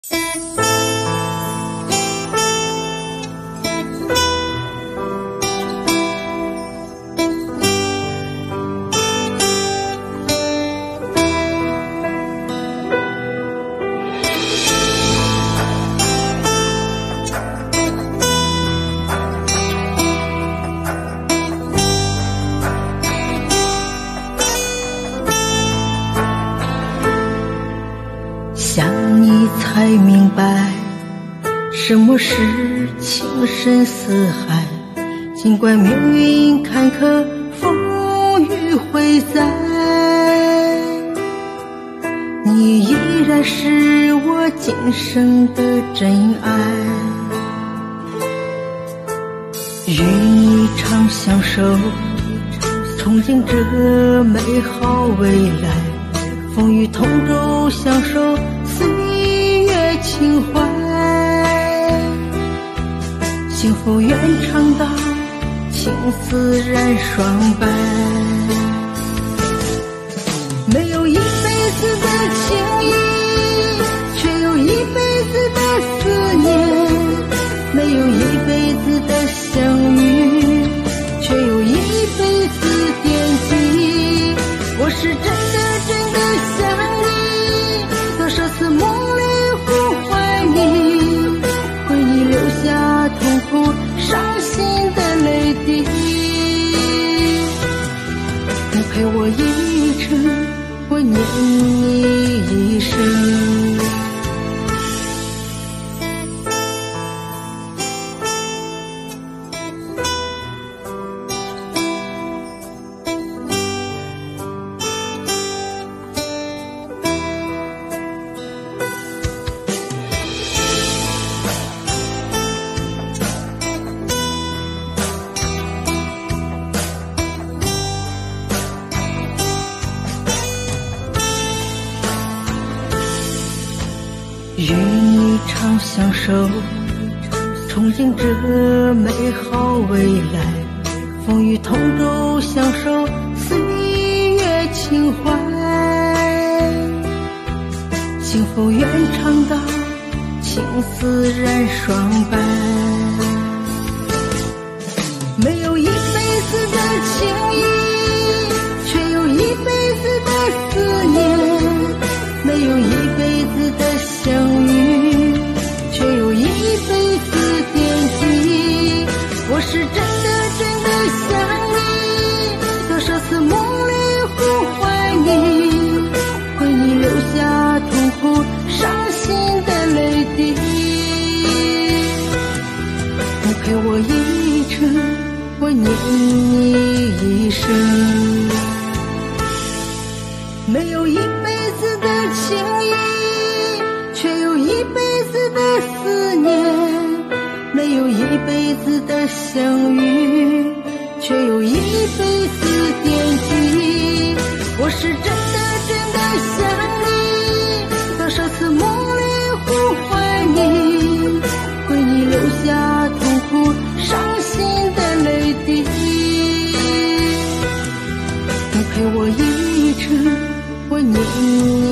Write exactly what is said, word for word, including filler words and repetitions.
想你才明白什么是情深似海，尽管命运坎坷风雨会在，你依然是我今生的真爱。与你长相守，憧憬着美好未来，风雨同舟相守，岁月情怀，幸福愿长达，情丝染双白。没有一辈子的情谊，却有一辈子的思念，没有一辈子的相遇，却有一辈子惦记。我是真的真的想你，多少次梦里呼唤你，为你留下痛苦伤心的泪滴。你陪我一程，我念你一生。与你长相守，憧憬着美好未来，风雨同舟相守，岁月情怀，幸福愿长达，情丝染双白。没有一辈子的情谊，却有一辈子的思念，没有一辈子的相遇，却有一辈子惦记。我是真的真的想你，多少次梦里呼唤你，为你留下痛苦伤心的泪滴。你陪我一程，我念你一生。没有一辈子的情谊，却有一辈子的思念，没有一辈子的相遇，却有一辈子惦记。我是真的真的想你，多少次梦里呼唤你，为你留下痛苦伤心的泪滴。你陪我一程，我念你